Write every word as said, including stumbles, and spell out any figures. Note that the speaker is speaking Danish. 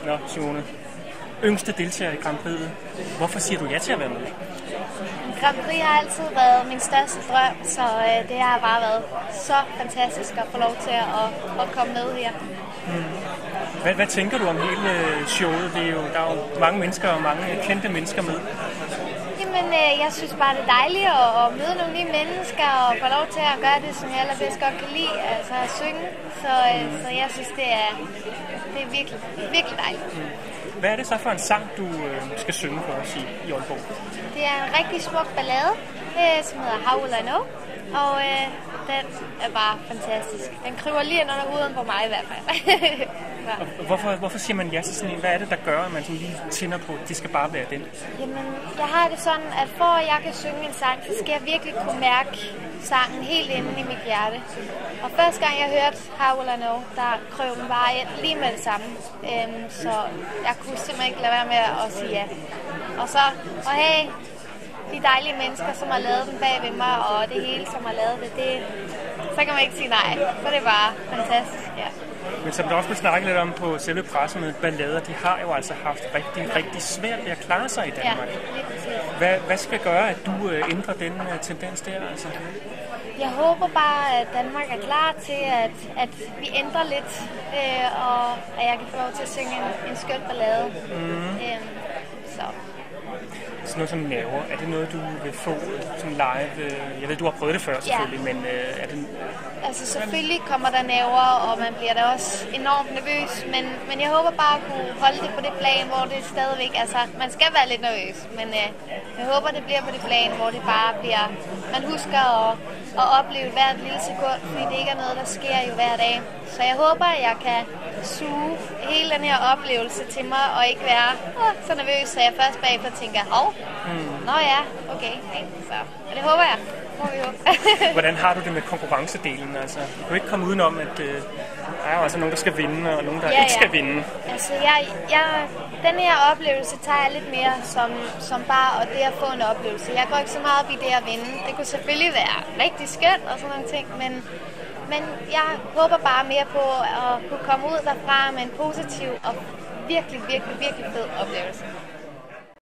Nå, Simone. Yngste deltager i Grand Prix'et. Hvorfor siger du ja til at være med? Grand Prix har altid været min største drøm, så øh, det har bare været så fantastisk at få lov til at, at komme med her. Mm. Hvad, hvad tænker du om hele showet? Det er jo, der er jo mange mennesker og mange kendte mennesker med. Jamen, øh, jeg synes bare, det er dejligt at, at møde nogle nye mennesker og få lov til at gøre det, som jeg allerbedst godt kan lide, altså at synge. Så, øh, mm. så jeg synes, det er, det er virkelig, virkelig dejligt. Mm. Hvad er det så for en sang, du øh, skal synge for os i, i Aalborg? Det er en rigtig smuk ballade, øh, som hedder How Will I Know? Og øh, den er bare fantastisk. Den kryber lige ind under huden på mig i hvert fald. Hvorfor, hvorfor siger man ja til sådan en? Hvad er det, der gør, at man sådan lige tænder på, at det skal bare være den? Jamen, jeg har det sådan, at for at jeg kan synge en sang, så skal jeg virkelig kunne mærke sangen helt inde i mit hjerte. Og første gang jeg hørte How Will I Know, der krøv den bare ind lige med det samme. Øhm, så jeg kunne simpelthen ikke lade være med at sige ja. Og så, og hey, de dejlige mennesker, som har lavet den bag ved mig, og det hele, som har lavet det, det så kan man ikke sige nej. Så det er bare fantastisk, ja. Men som der også blev snakket lidt om på selve pressen med ballader, de har jo altså haft rigtig, rigtig svært ved at klare sig i Danmark. Ja, lige præcis. Hvad, hvad skal gøre, at du øh, ændrer den uh, tendens der? Altså? Jeg håber bare, at Danmark er klar til, at, at vi ændrer lidt, øh, og at jeg kan få lov til at synge en, en skøn ballade. Mm. Øh, så... Sådan noget som nerver, er det noget, du vil få som live? Jeg ved, du har prøvet det før selvfølgelig, ja. Men øh, er det... Altså selvfølgelig kommer der nerver, og man bliver da også enormt nervøs, men, men jeg håber bare at kunne holde det på det plan, hvor det stadigvæk, altså man skal være lidt nervøs, men øh, jeg håber det bliver på det plan, hvor det bare bliver, man husker at, at opleve hvert lille sekund, fordi det ikke er noget, der sker jo hver dag. Så jeg håber, at jeg kan suge hele den her oplevelse til mig, og ikke være oh, så nervøs, så jeg først bagefter tænker, hov, mm. nå ja, okay, okay. Så og det håber jeg. Hvordan har du det med konkurrencedelen? Altså, du kan ikke komme udenom, at øh, der er jo altså nogen, der skal vinde, og nogen, der ja, ikke skal ja. vinde. Altså, jeg, jeg, den her oplevelse tager jeg lidt mere som, som bare og det at få en oplevelse. Jeg går ikke så meget op i det at vinde. Det kunne selvfølgelig være rigtig skønt og sådan nogle ting, men, men jeg håber bare mere på at kunne komme ud derfra med en positiv og virkelig, virkelig, virkelig fed oplevelse.